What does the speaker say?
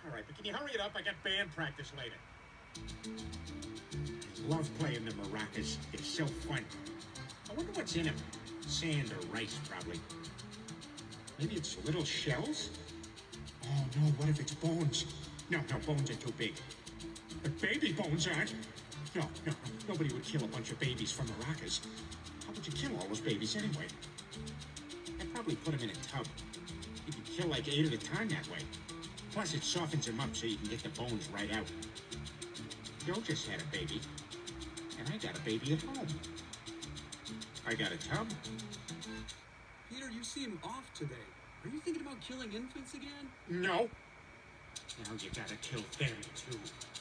All right, but can you hurry it up? I got band practice later. I love playing the maracas. It's so fun. I wonder what's in them. Sand or rice, probably. Maybe it's little shells? Oh, no, what if it's bones? No, bones are too big. But baby bones aren't. No, nobody would kill a bunch of babies from maracas. How would you kill all those babies anyway? I'd probably put them in a tub. You can kill like 8 at a time that way. Plus, it softens them up so you can get the bones right out. Joe just had a baby, and I got a baby at home. I got a tub. Peter, you seem off today. Are you thinking about killing infants again? No. Now you gotta kill them, too.